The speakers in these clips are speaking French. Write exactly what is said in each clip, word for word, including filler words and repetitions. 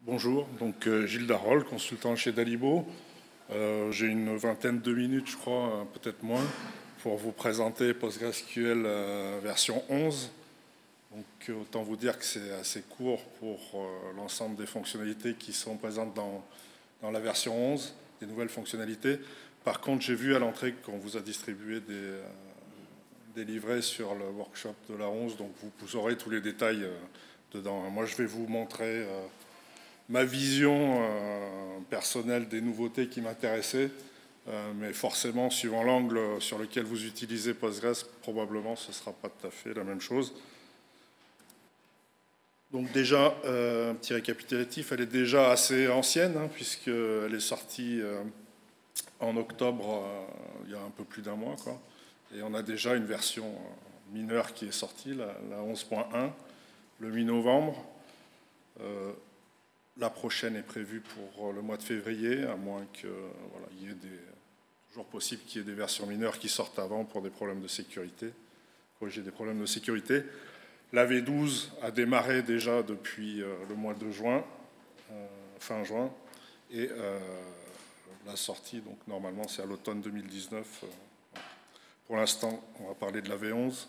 Bonjour, donc euh, Gilles Darol, consultant chez Dalibo. Euh, J'ai une vingtaine de minutes, je crois, euh, peut-être moins, pour vous présenter PostgreSQL euh, version onze. Donc euh, autant vous dire que c'est assez court pour euh, l'ensemble des fonctionnalités qui sont présentes dans, dans la version onze, des nouvelles fonctionnalités. Par contre, j'ai vu à l'entrée qu'on vous a distribué des, euh, des livrets sur le workshop de la onze, donc vous, vous aurez tous les détails euh, dedans. Moi, je vais vous montrer euh, ma vision euh, personnelle des nouveautés qui m'intéressaient, euh, mais forcément, suivant l'angle sur lequel vous utilisez Postgres, probablement ce ne sera pas tout à fait la même chose. Donc déjà, euh, un petit récapitulatif, elle est déjà assez ancienne, hein, puisqu'elle est sortie euh, en octobre, euh, il y a un peu plus d'un mois, quoi. Et on a déjà une version euh, mineure qui est sortie, la, la onze point un, le mi-novembre. Euh, La prochaine est prévue pour le mois de février, à moins que voilà, il y ait des, toujours possible qu'il y ait des versions mineures qui sortent avant pour des problèmes de sécurité, corriger des problèmes de sécurité. La V douze a démarré déjà depuis euh, le mois de juin, euh, fin juin, et euh, la sortie, donc normalement c'est à l'automne deux mille dix-neuf. Euh, pour l'instant, on va parler de la V onze.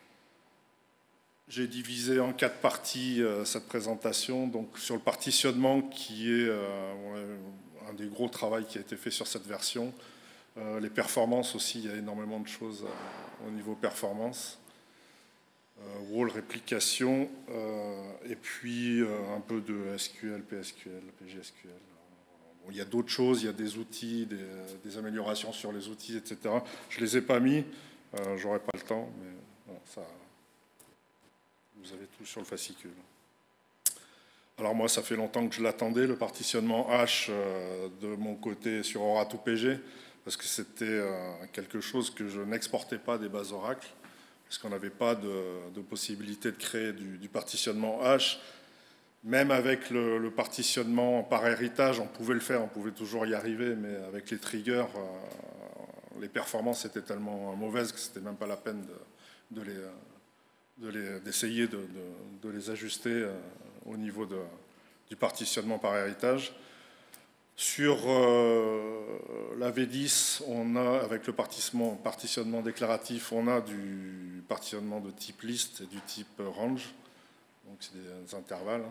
J'ai divisé en quatre parties euh, cette présentation. Donc, sur le partitionnement, qui est euh, un des gros travaux qui a été fait sur cette version. Euh, les performances aussi, il y a énormément de choses euh, au niveau performance. Euh, wall, réplication, euh, et puis euh, un peu de S Q L, P S Q L, P G S Q L. Bon, il y a d'autres choses, il y a des outils, des, des améliorations sur les outils, et cetera. Je ne les ai pas mis, euh, j'aurais pas le temps, mais bon, ça... Vous avez tout sur le fascicule. Alors moi, ça fait longtemps que je l'attendais, le partitionnement H euh, de mon côté sur Oracle P G, parce que c'était euh, quelque chose que je n'exportais pas des bases Oracle, parce qu'on n'avait pas de, de possibilité de créer du, du partitionnement H. Même avec le, le partitionnement par héritage, on pouvait le faire, on pouvait toujours y arriver, mais avec les triggers, euh, les performances étaient tellement mauvaises que c'était même pas la peine de, de les... d'essayer de, de, de, de les ajuster euh, au niveau de, du partitionnement par héritage. Sur euh, la V dix, on a, avec le partitionnement, partitionnement déclaratif, on a du partitionnement de type list et du type range, donc c'est des intervalles.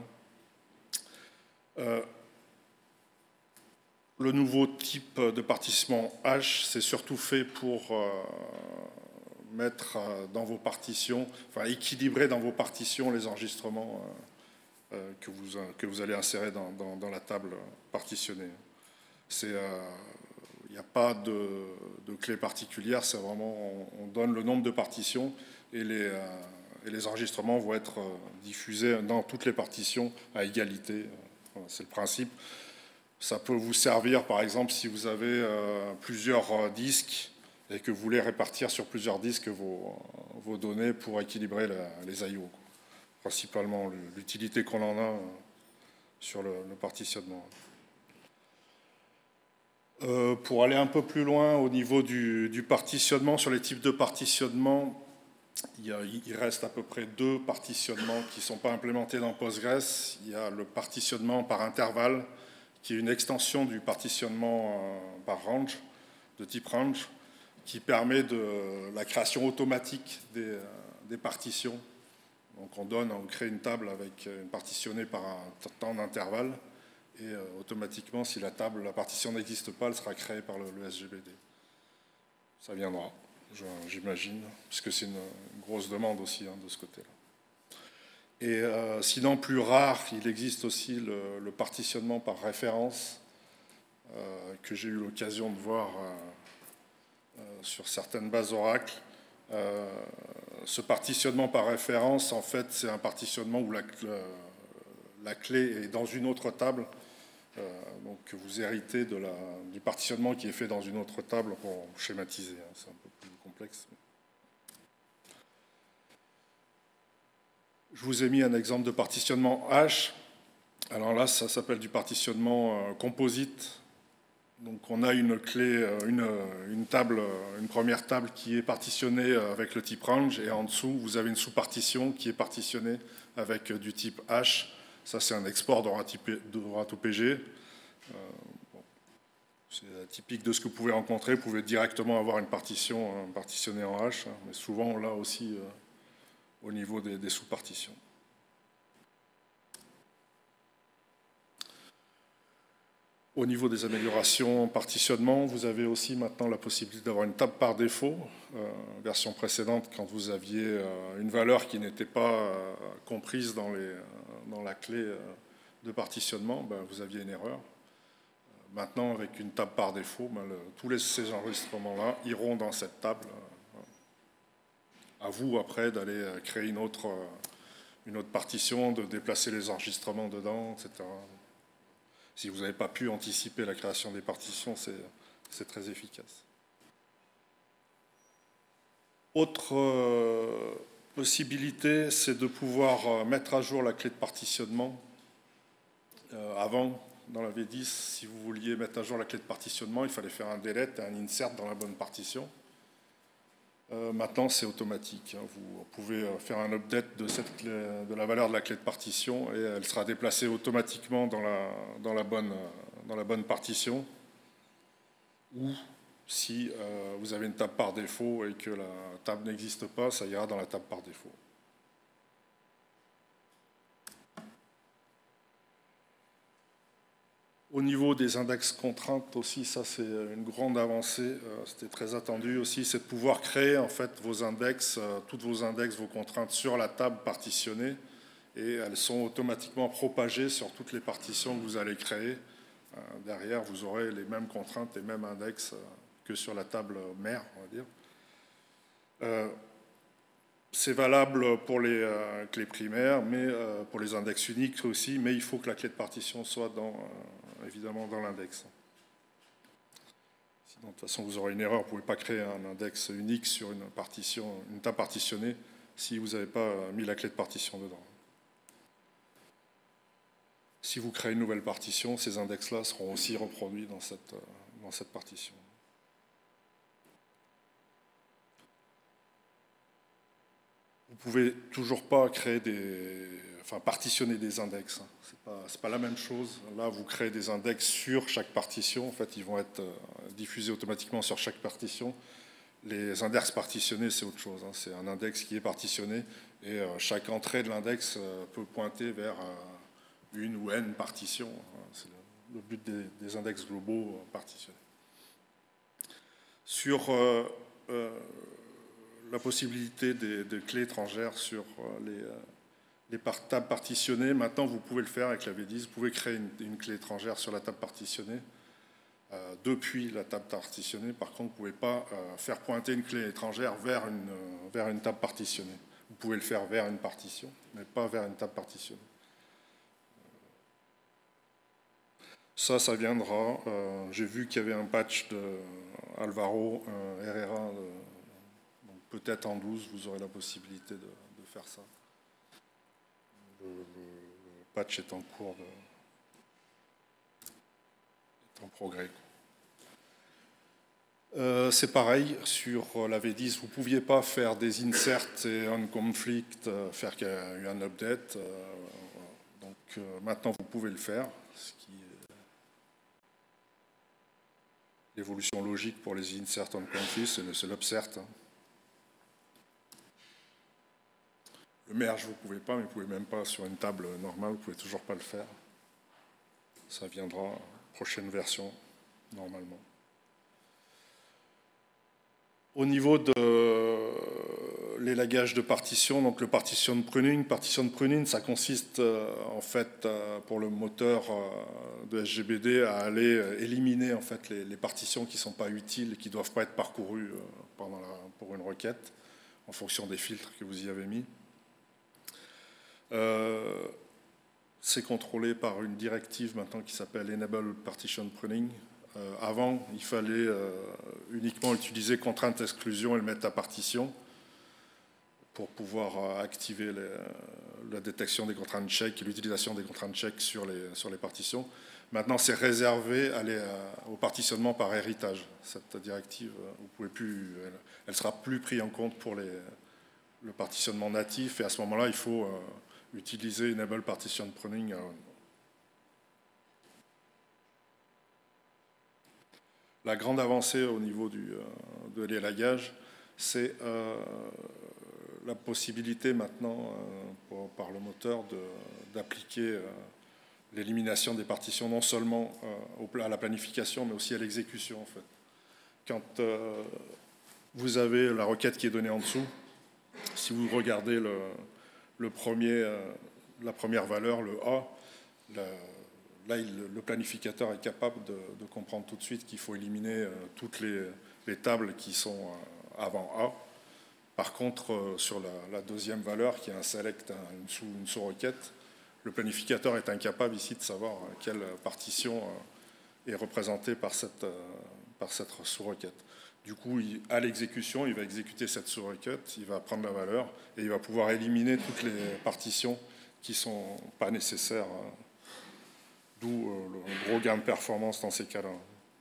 Euh, le nouveau type de partitionnement H, c'est surtout fait pour... Euh, mettre dans vos partitions, enfin équilibrer dans vos partitions les enregistrements euh, que, vous, que vous allez insérer dans, dans, dans la table partitionnée. Il n'y euh, a pas de, de clé particulière, c'est vraiment, on, on donne le nombre de partitions et les, euh, et les enregistrements vont être diffusés dans toutes les partitions à égalité. Voilà, c'est le principe. Ça peut vous servir, par exemple, si vous avez euh, plusieurs euh, disques et que vous voulez répartir sur plusieurs disques vos, vos données pour équilibrer la, les I O. Quoi. Principalement l'utilité qu'on en a sur le, le partitionnement. Euh, pour aller un peu plus loin au niveau du, du partitionnement, sur les types de partitionnement, il, y a, il reste à peu près deux partitionnements qui ne sont pas implémentés dans Postgres. Il y a le partitionnement par intervalle, qui est une extension du partitionnement euh, par range, de type range, qui permet de la création automatique des, des partitions. Donc on donne, on crée une table avec une partitionnée par un temps d'intervalle et euh, automatiquement, si la table, la partition n'existe pas, elle sera créée par le, le S G B D. Ça viendra, j'imagine, puisque c'est une, une grosse demande aussi hein, de ce côté-là. Et euh, sinon, plus rare, il existe aussi le, le partitionnement par référence euh, que j'ai eu l'occasion de voir euh, sur certaines bases Oracle. Euh, ce partitionnement par référence, en fait, c'est un partitionnement où la, la clé est dans une autre table. Euh, donc, vous héritez de la, du partitionnement qui est fait dans une autre table pour schématiser. Hein, c'est un peu plus complexe. Je vous ai mis un exemple de partitionnement H. Alors là, ça s'appelle du partitionnement euh, composite. Donc on a une clé, une, une table, une première table qui est partitionnée avec le type range et en dessous vous avez une sous-partition qui est partitionnée avec du type H Ça, c'est un export d'Orato P G. Euh, bon, c'est typique de ce que vous pouvez rencontrer. Vous pouvez directement avoir une partition euh, partitionnée en H, hein, mais souvent, on l'a aussi euh, au niveau des, des sous-partitions. Au niveau des améliorations en partitionnement, vous avez aussi maintenant la possibilité d'avoir une table par défaut. Euh, version précédente, quand vous aviez euh, une valeur qui n'était pas euh, comprise dans, les, euh, dans la clé euh, de partitionnement, ben, vous aviez une erreur. Euh, maintenant, avec une table par défaut, ben, le, tous les, ces enregistrements-là iront dans cette table. Euh, à vous, après, d'aller créer une autre, euh, une autre partition, de déplacer les enregistrements dedans, et cetera. Si vous n'avez pas pu anticiper la création des partitions, c'est très efficace. Autre euh, possibilité, c'est de pouvoir euh, mettre à jour la clé de partitionnement. Euh, avant, dans la V dix, si vous vouliez mettre à jour la clé de partitionnement, il fallait faire un delete et un insert dans la bonne partition. Euh, maintenant, c'est automatique. Hein. Vous pouvez faire un update de, cette clé, de la valeur de la clé de partition et elle sera déplacée automatiquement dans la, dans la, bonne, dans la bonne partition. Ou si euh, vous avez une table par défaut et que la table n'existe pas, ça ira dans la table par défaut. Au niveau des index contraintes aussi, ça c'est une grande avancée, euh, c'était très attendu aussi, c'est de pouvoir créer en fait vos index, euh, toutes vos index, vos contraintes sur la table partitionnée et elles sont automatiquement propagées sur toutes les partitions que vous allez créer. Euh, derrière, vous aurez les mêmes contraintes, les mêmes index euh, que sur la table mère, on va dire. Euh, C'est valable pour les euh, clés primaires, mais euh, pour les index uniques aussi, mais il faut que la clé de partition soit dans, euh, évidemment dans l'index. Sinon, de toute façon, vous aurez une erreur. Vous ne pouvez pas créer un index unique sur une partition, une table partitionnée, si vous n'avez pas mis la clé de partition dedans. Si vous créez une nouvelle partition, ces index-là seront aussi reproduits dans cette, dans cette partition. Vous ne pouvez toujours pas créer des, enfin partitionner des index. Ce n'est pas, c'est pas la même chose. Là, vous créez des index sur chaque partition. En fait, ils vont être diffusés automatiquement sur chaque partition. Les index partitionnés, c'est autre chose. C'est un index qui est partitionné et chaque entrée de l'index peut pointer vers une ou n partitions. C'est le but des, des index globaux partitionnés. Sur euh, euh, la possibilité des, des clés étrangères sur les, les tables partitionnées. Maintenant, vous pouvez le faire avec la V dix. Vous pouvez créer une, une clé étrangère sur la table partitionnée euh, depuis la table partitionnée. Par contre, vous ne pouvez pas euh, faire pointer une clé étrangère vers une, euh, vers une table partitionnée. Vous pouvez le faire vers une partition, mais pas vers une table partitionnée. Ça, ça viendra. Euh, J'ai vu qu'il y avait un patch de Alvaro euh, Herrera. Peut-être en douze, vous aurez la possibilité de, de faire ça. Le, le, le patch est en cours, de, est en progrès. Euh, C'est pareil, sur la V dix, vous ne pouviez pas faire des inserts et un conflict, faire qu'il y a eu un update. Euh, donc euh, maintenant, vous pouvez le faire, ce qui est l'évolution logique pour les insert on conflict, c'est l'upsert. Hein. Le merge, vous ne pouvez pas, mais vous ne pouvez même pas sur une table normale, vous ne pouvez toujours pas le faire. Ça viendra, prochaine version, normalement. Au niveau de l'élagage de partition, donc le partition pruning, partition pruning, ça consiste en fait pour le moteur de S G B D à aller éliminer en fait les, les partitions qui ne sont pas utiles et qui ne doivent pas être parcourues pendant la, pour une requête, en fonction des filtres que vous y avez mis. Euh, c'est contrôlé par une directive maintenant qui s'appelle Enable Partition Pruning. Euh, avant, il fallait euh, uniquement utiliser contrainte exclusion et le mettre à partition pour pouvoir euh, activer les, la détection des contraintes check et l'utilisation des contraintes check sur les, sur les partitions. Maintenant, c'est réservé à les, à, au partitionnement par héritage. Cette directive, vous pouvez plus, elle, elle sera plus prise en compte pour les, le partitionnement natif et à ce moment-là, il faut... Euh, utiliser Enable Partition Pruning. La grande avancée au niveau du, de l'élagage, c'est euh, la possibilité maintenant euh, pour, par le moteur d'appliquer euh, l'élimination des partitions non seulement euh, à la planification mais aussi à l'exécution en fait. Quand euh, vous avez la requête qui est donnée en dessous, si vous regardez le, le premier, euh, la première valeur, le A, la, là il, le planificateur est capable de, de comprendre tout de suite qu'il faut éliminer euh, toutes les, les tables qui sont euh, avant A. Par contre, euh, sur la, la deuxième valeur, qui est un select, un, une, sous, une sous-requête, le planificateur est incapable ici de savoir quelle partition est représentée par cette, par cette sous-requête. Du coup, il, à l'exécution, il va exécuter cette sous-requête, il va prendre la valeur et il va pouvoir éliminer toutes les partitions qui ne sont pas nécessaires, d'où le gros gain de performance dans ces cas-là.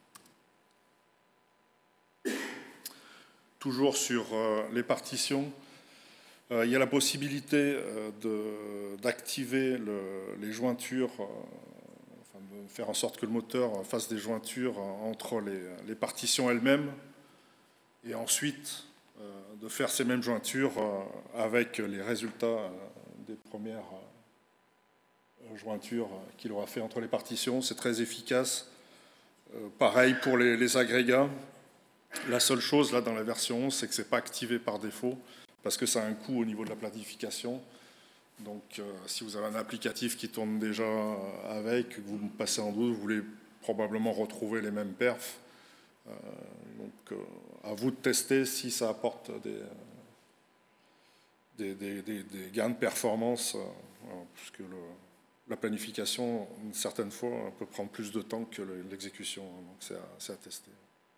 Toujours sur les partitions, Euh, il y a la possibilité euh, d'activer les jointures, euh, enfin de faire en sorte que le moteur fasse des jointures entre les, les partitions elles-mêmes et ensuite euh, de faire ces mêmes jointures euh, avec les résultats euh, des premières euh, jointures qu'il aura fait entre les partitions. C'est très efficace. Euh, pareil pour les, les agrégats. La seule chose là dans la version onze, c'est que ce n'est pas activé par défaut, parce que ça a un coût au niveau de la planification. Donc, euh, si vous avez un applicatif qui tourne déjà avec, que vous passez en douze, vous voulez probablement retrouver les mêmes perfs. Euh, donc, euh, à vous de tester si ça apporte des, des, des, des, des gains de performance, euh, voilà, puisque le, la planification, une certaine fois, peut prendre plus de temps que l'exécution. Donc, c'est à, c'est à tester.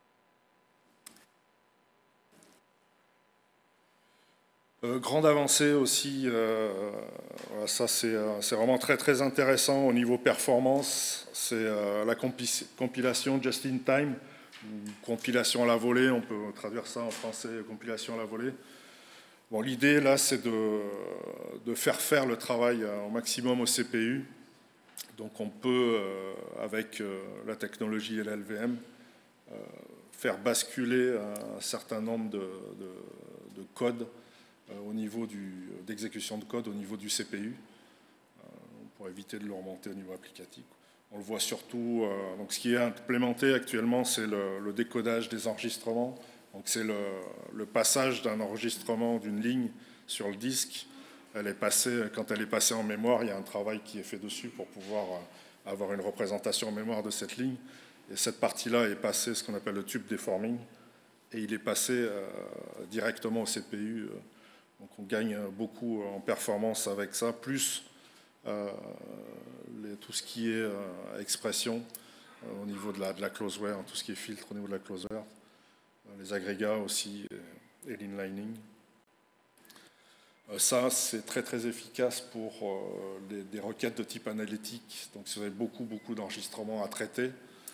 Euh, grande avancée aussi, euh, voilà, ça c'est euh, vraiment très très intéressant au niveau performance, c'est euh, la compi compilation just in time, ou compilation à la volée, on peut traduire ça en français, compilation à la volée. Bon, l'idée là c'est de, de faire faire le travail au maximum au C P U, donc on peut euh, avec euh, la technologie L L V M euh, faire basculer un certain nombre de, de, de codes au niveau d'exécution de code au niveau du C P U, euh, pour éviter de le remonter au niveau applicatif. On le voit surtout, euh, donc ce qui est implémenté actuellement, c'est le, le décodage des enregistrements. Donc c'est le, le passage d'un enregistrement d'une ligne sur le disque. Elle est passée, quand elle est passée en mémoire, il y a un travail qui est fait dessus pour pouvoir avoir une représentation en mémoire de cette ligne. Et cette partie-là est passée, ce qu'on appelle le tube deforming, et il est passé euh, directement au C P U. Euh, Donc on gagne beaucoup en performance avec ça, plus euh, les, tout ce qui est euh, expression euh, au niveau de la, de la closeware, tout ce qui est filtre au niveau de la closeware, euh, les agrégats aussi et, et l'inlining. Euh, ça, c'est très très efficace pour euh, les, des requêtes de type analytique. Donc si vous avez beaucoup beaucoup d'enregistrements à traiter,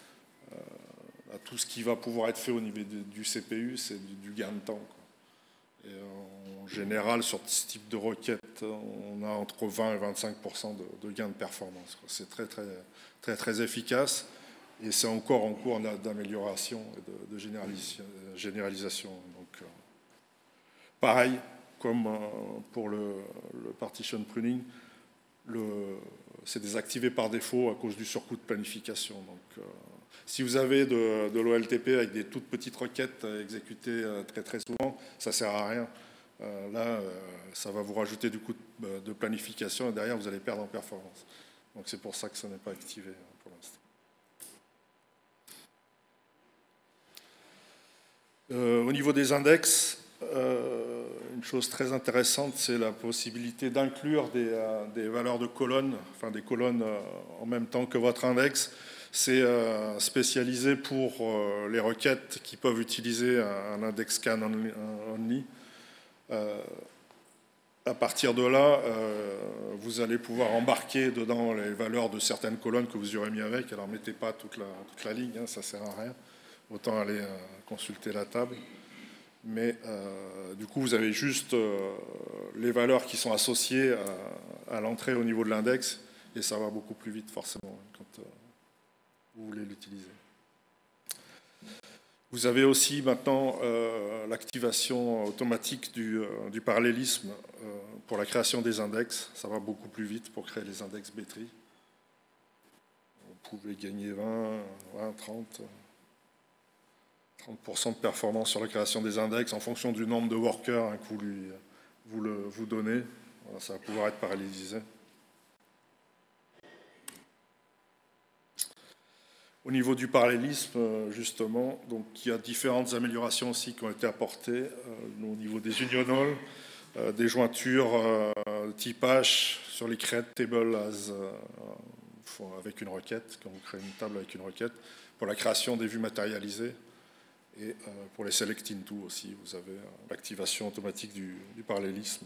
euh, à tout ce qui va pouvoir être fait au niveau de, du C P U, c'est du, du gain de temps, quoi. Et en général, sur ce type de requête, on a entre vingt et vingt-cinq pour cent de, de gains de performance. C'est très, très, très, très efficace et c'est encore en cours d'amélioration et de, de généralisation. généralisation. Donc, euh, pareil, comme euh, pour le, le partition pruning, c'est désactivé par défaut à cause du surcoût de planification. Donc, euh, si vous avez de, de l'O L T P avec des toutes petites requêtes exécutées très très souvent, ça ne sert à rien. Euh, là, euh, ça va vous rajouter du coût de, de planification et derrière, vous allez perdre en performance. Donc c'est pour ça que ça n'est pas activé pour l'instant. Euh, au niveau des index, euh, une chose très intéressante, c'est la possibilité d'inclure des, euh, des valeurs de colonnes, enfin des colonnes euh, en même temps que votre index. C'est euh, spécialisé pour euh, les requêtes qui peuvent utiliser un, un index scan only. only. Euh, à partir de là, euh, vous allez pouvoir embarquer dedans les valeurs de certaines colonnes que vous aurez mis avec. Alors, mettez pas toute la, toute la ligne, hein, ça ne sert à rien. Autant aller euh, consulter la table. mais euh, du coup, vous avez juste euh, les valeurs qui sont associées à, à l'entrée au niveau de l'index, et ça va beaucoup plus vite, forcément, quand euh, vous voulez l'utiliser. Vous avez aussi maintenant euh, l'activation automatique du, euh, du parallélisme euh, pour la création des index. Ça va beaucoup plus vite pour créer les index B-tree. Vous pouvez gagner vingt, vingt, trente, trente pour cent de performance sur la création des index en fonction du nombre de workers hein, que vous, lui, vous, le, vous donnez. Voilà, ça va pouvoir être parallélisé. Au niveau du parallélisme, justement, donc, il y a différentes améliorations aussi qui ont été apportées euh, au niveau des unionals, euh, des jointures euh, type H sur les create tables as, euh, avec une requête, quand vous créez une table avec une requête, pour la création des vues matérialisées et euh, pour les select into aussi, vous avez euh, l'activation automatique du, du parallélisme.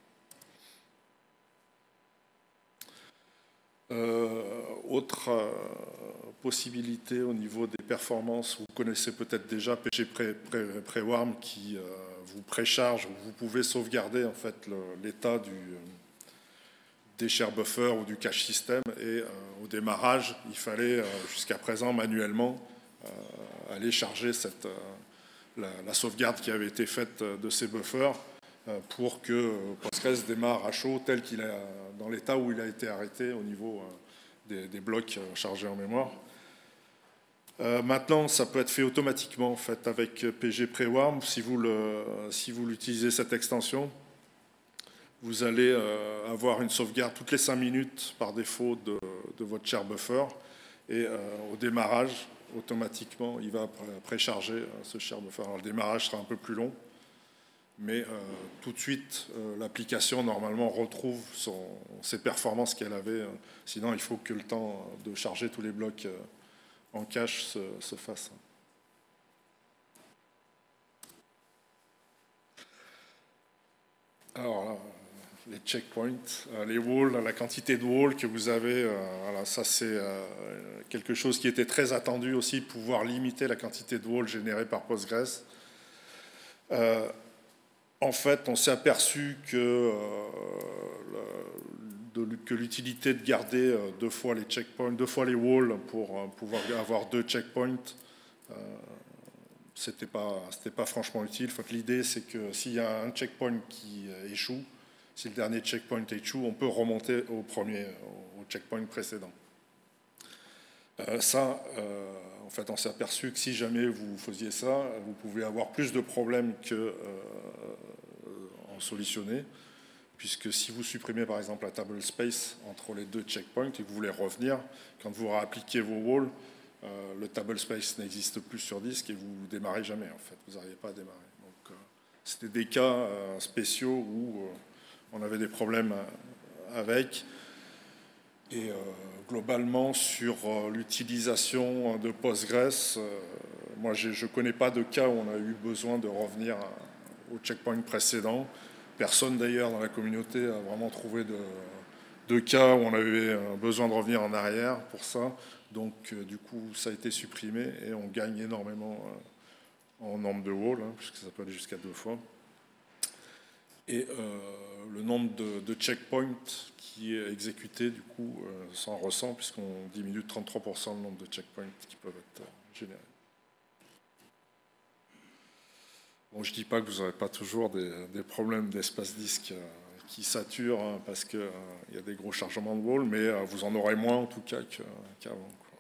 Euh, autre euh, possibilité au niveau des performances, vous connaissez peut-être déjà P G Pre-Warm qui euh, vous précharge, vous pouvez sauvegarder en fait l'état du des share buffer ou du cache system et euh, au démarrage, il fallait euh, jusqu'à présent manuellement euh, aller charger cette, euh, la, la sauvegarde qui avait été faite de ces buffers pour que Postgres démarre à chaud tel qu'il est dans l'état où il a été arrêté au niveau des, des blocs chargés en mémoire. Euh, maintenant, ça peut être fait automatiquement en fait, avec P G Pre-Warm. Si vous l'utilisez si cette extension, vous allez euh, avoir une sauvegarde toutes les cinq minutes par défaut de, de votre share buffer. Et euh, au démarrage, automatiquement, il va précharger euh, ce share buffer. Alors, le démarrage sera un peu plus long. Mais euh, tout de suite, euh, l'application, normalement, retrouve son, ses performances qu'elle avait. Euh, sinon, il faut que le temps de charger tous les blocs euh, en cache se, se fasse. Alors là, les checkpoints, euh, les walls, la quantité de walls que vous avez, euh, voilà, ça c'est euh, quelque chose qui était très attendu aussi, pouvoir limiter la quantité de walls générée par Postgres. Euh, En fait, on s'est aperçu que, euh, que l'utilité de garder euh, deux fois les checkpoints, deux fois les walls pour euh, pouvoir avoir deux checkpoints, euh, c'était pas, c'était pas franchement utile. En fait, l'idée, c'est que s'il y a un checkpoint qui échoue, si le dernier checkpoint échoue, on peut remonter au premier, au checkpoint précédent. Euh, ça, euh, en fait, on s'est aperçu que si jamais vous faisiez ça, vous pouvez avoir plus de problèmes que euh, en solutionner, puisque si vous supprimez par exemple la table space entre les deux checkpoints et que vous voulez revenir, quand vous réappliquez vos walls, euh, le table space n'existe plus sur disque et vous ne démarrez jamais, en fait, vous n'arrivez pas à démarrer. Donc, euh, c'était des cas euh, spéciaux où euh, on avait des problèmes avec. Et euh, globalement, sur euh, l'utilisation de Postgres, euh, moi je ne connais pas de cas où on a eu besoin de revenir au checkpoint précédent. Personne d'ailleurs dans la communauté a vraiment trouvé de, de cas où on avait besoin de revenir en arrière pour ça. Donc euh, du coup, ça a été supprimé et on gagne énormément euh, en nombre de walls, hein, puisque ça peut aller jusqu'à deux fois. Et euh, le nombre de, de checkpoints qui est exécuté, du coup, euh, s'en ressent, puisqu'on diminue de trente-trois pour cent le nombre de checkpoints qui peuvent être euh, générés. Bon, je ne dis pas que vous n'aurez pas toujours des, des problèmes d'espace disque euh, qui saturent, hein, parce qu'il euh, y a des gros chargements de wall, mais euh, vous en aurez moins, en tout cas, qu'avant.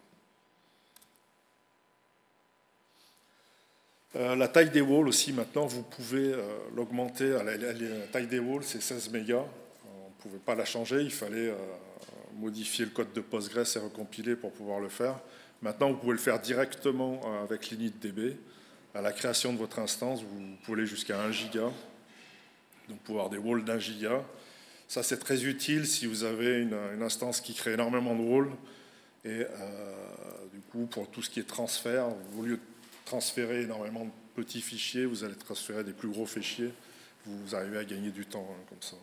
Euh, la taille des walls aussi, maintenant, vous pouvez euh, l'augmenter. La, la, la taille des walls, c'est seize mégas. On ne pouvait pas la changer. Il fallait euh, modifier le code de Postgres et recompiler pour pouvoir le faire. Maintenant, vous pouvez le faire directement euh, avec l'initdb. À la création de votre instance, vous pouvez aller jusqu'à un giga. Donc, pour avoir des walls d'un giga. Ça, c'est très utile si vous avez une, une instance qui crée énormément de walls. Et euh, du coup, pour tout ce qui est transfert, au lieu de transférer énormément de petits fichiers, vous allez transférer des plus gros fichiers, vous arrivez à gagner du temps hein, comme ça.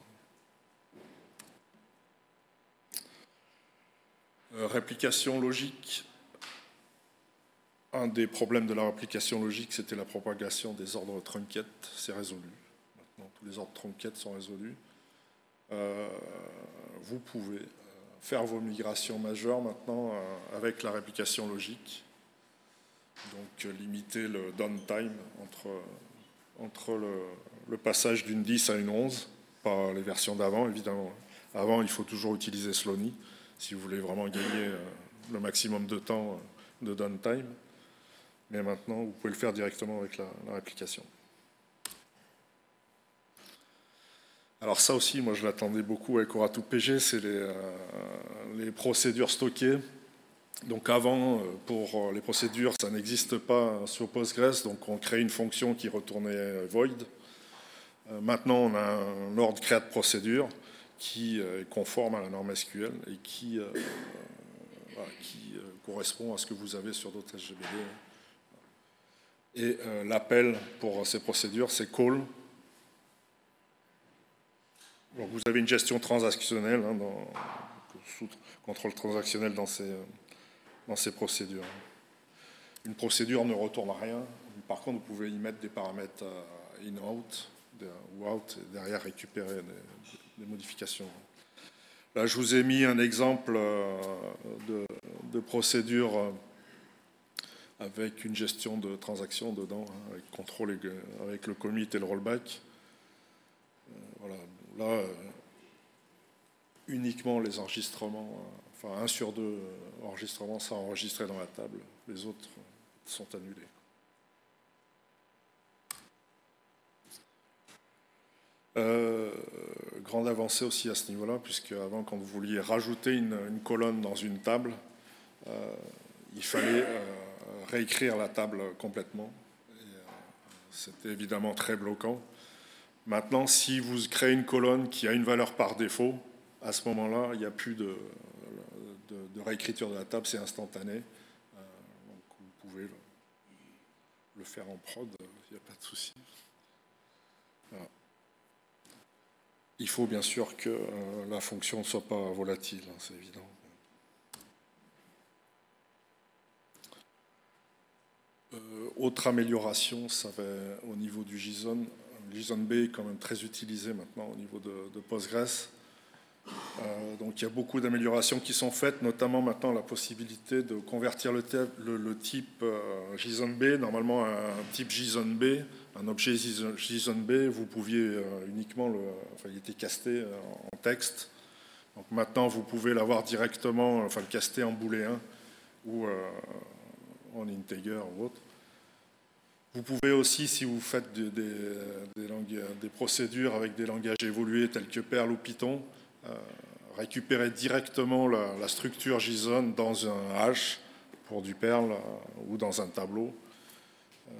Euh, réplication logique. un des problèmes de leur application logique, c'était la propagation des ordres truncated. C'est résolu. Maintenant, tous les ordres truncated sont résolus. Euh, vous pouvez faire vos migrations majeures maintenant euh, avec la réplication logique. Donc euh, limiter le downtime entre, entre le, le passage d'une dix à une onze, pas les versions d'avant évidemment. Avant, il faut toujours utiliser Slowney si vous voulez vraiment gagner euh, le maximum de temps euh, de downtime. Mais maintenant, vous pouvez le faire directement avec la, la réplication. Alors ça aussi, moi je l'attendais beaucoup avec Ora deux P G, c'est les, euh, les procédures stockées. Donc avant, pour les procédures, ça n'existe pas sur Postgres, donc on crée une fonction qui retournait void. Euh, maintenant, on a un ordre create procédure qui est conforme à la norme S Q L et qui, euh, voilà, qui euh, correspond à ce que vous avez sur d'autres S G B D. Et euh, l'appel pour ces procédures, c'est call. Donc vous avez une gestion transactionnelle, hein, dans, sous contrôle transactionnel dans ces, dans ces procédures. Une procédure ne retourne rien. Par contre, vous pouvez y mettre des paramètres in-out ou out et derrière récupérer des, des modifications. Là, je vous ai mis un exemple de, de procédure avec une gestion de transactions dedans, hein, avec contrôle, et, avec le commit et le rollback. Voilà. Là, euh, uniquement les enregistrements, euh, enfin un sur deux euh, enregistrements sont enregistrés dans la table, les autres euh, sont annulés. Euh, grande avancée aussi à ce niveau-là, puisque avant, quand vous vouliez rajouter une, une colonne dans une table, euh, il fallait euh, réécrire la table complètement. Euh, C'était évidemment très bloquant. Maintenant, si vous créez une colonne qui a une valeur par défaut, à ce moment-là, il n'y a plus de, de, de réécriture de la table, c'est instantané. Euh, donc vous pouvez le, le faire en prod, il n'y a pas de souci. Voilà. Il faut bien sûr que euh, la fonction ne soit pas volatile, hein, c'est évident. Euh, autre amélioration, ça va au niveau du JSON. JSON B est quand même très utilisé maintenant au niveau de, de Postgres. Euh, donc il y a beaucoup d'améliorations qui sont faites, notamment maintenant la possibilité de convertir le, le, le type euh, JSON B, normalement un type JSON B, un objet JSON B, vous pouviez euh, uniquement, le, enfin il était casté euh, en texte. Donc maintenant vous pouvez l'avoir directement, enfin le caster en booléen ou euh, en integer ou autre. Vous pouvez aussi, si vous faites des, des, des, langues, des procédures avec des langages évolués tels que Perl ou Python, euh, récupérer directement la, la structure JSON dans un hash pour du Perl euh, ou dans un tableau. Euh,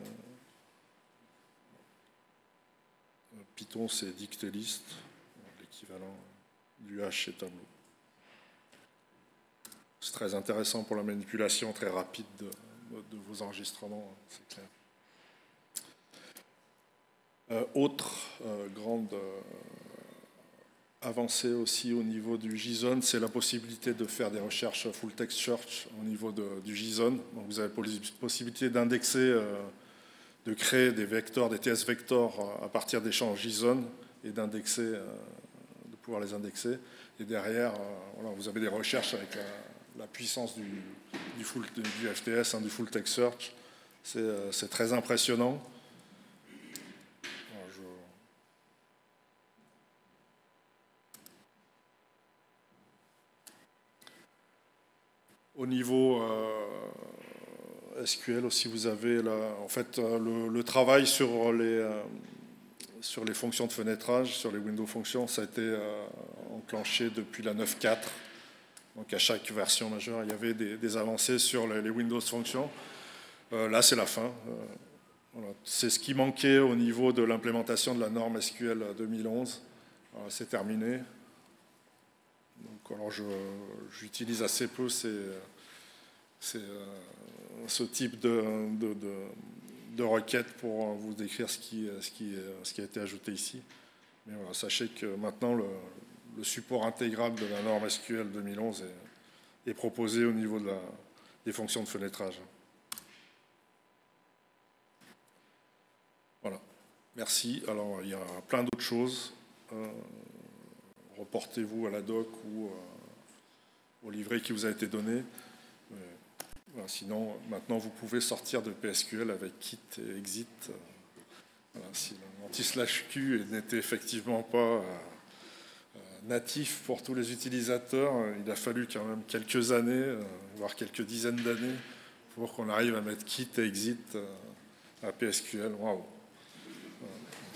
Python, c'est dictée list, l'équivalent du hash chez tableau. C'est très intéressant pour la manipulation très rapide de, de, de vos enregistrements, c'est clair. Euh, autre euh, grande euh, avancée aussi au niveau du JSON, c'est la possibilité de faire des recherches full text search au niveau de, du JSON. Donc vous avez la possibilité d'indexer, euh, de créer des vecteurs, des T S vectors à partir d'échanges JSON et d'indexer, euh, de pouvoir les indexer. Et derrière, euh, voilà, vous avez des recherches avec la, la puissance du, du, full, du F T S, hein, du full text search. C'est euh, très impressionnant. Au niveau euh, S Q L aussi, vous avez là, en fait, euh, le, le travail sur les, euh, sur les fonctions de fenêtrage, sur les window fonctions, ça a été euh, enclenché depuis la neuf point quatre. Donc à chaque version majeure, il y avait des, des avancées sur les, les Windows fonctions. Euh, là, c'est la fin. Euh, voilà. C'est ce qui manquait au niveau de l'implémentation de la norme S Q L deux mille onze. Voilà, c'est terminé. Donc, alors j'utilise assez peu ces, ces, euh, ce type de, de, de, de requête pour vous décrire ce qui, ce, qui, ce qui a été ajouté ici. Mais voilà, sachez que maintenant le, le support intégral de la norme S Q L deux mille onze est, est proposé au niveau de la, des fonctions de fenêtrage. Merci. Alors, il y a plein d'autres choses. Euh, reportez-vous à la doc ou euh, au livret qui vous a été donné. Euh, voilà, sinon, maintenant, vous pouvez sortir de P S Q L avec Kit et Exit. Euh, voilà, si l'anti-slash Q n'était effectivement pas euh, natif pour tous les utilisateurs, il a fallu quand même quelques années, euh, voire quelques dizaines d'années, pour qu'on arrive à mettre Kit et Exit euh, à P S Q L. Waouh!